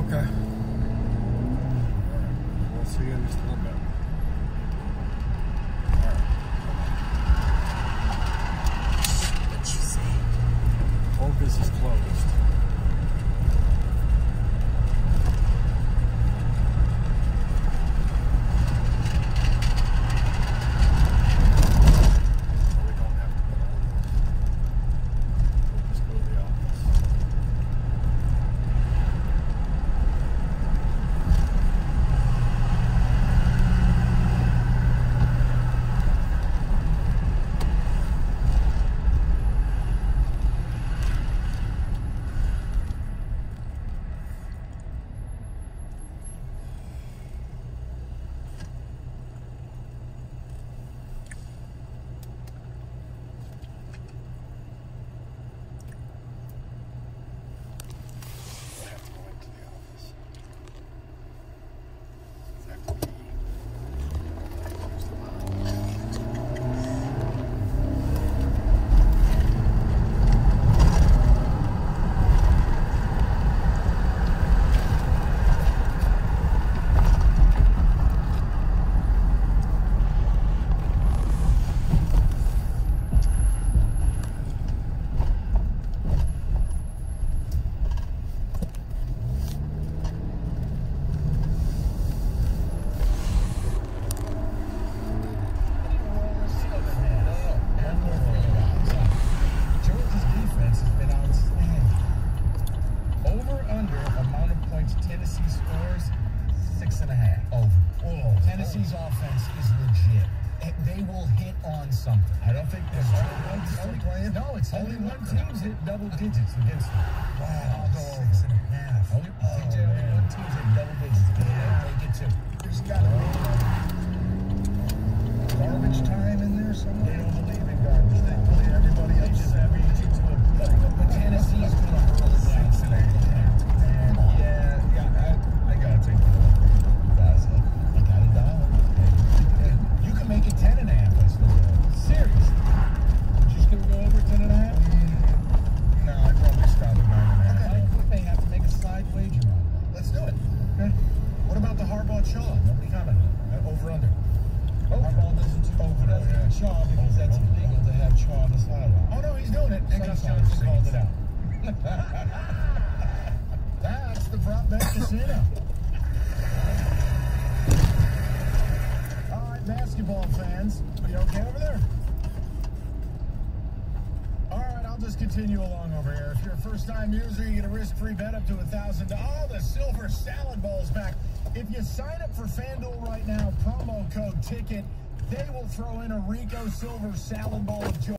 Okay. We'll see you in just a little bit. What'd you say? Focus is closed. Tennessee's offense is legit. They will hit on something. I don't think there's only playing. No, it's only one team's hit double digits against them. Wow, 6.5. Only one team's hit double digits. They get two. There's got to be garbage time in there somewhere. They don't believe in garbage. They play everybody else. Just have easy to it. But Tennessee's going to hurl it down today. And I got to take the look. Guys, I got $1. You can make it 10.5. Seriously. Would you still go over 10.5? No, I'd probably stop at 9.5. Okay. We may have to make a side wager on that. Let's do it. Okay. What about the Harbaugh-Shaw? Nobody commented. Over under. Harbaugh doesn't do over Shaw because that's illegal to have Shaw on the sideline. Oh no, he's doing it. And Gus Johnson called it out. That's the prop bet casino. All right, basketball fans, are you okay over there? All right, I'll just continue along over here. If you're a first-time user, you get a risk-free bet up to $1,000. Oh, the silver salad ball's back. If you sign up for FanDuel right now, promo code TICKET, they will throw in a Rico Silver salad ball of joy.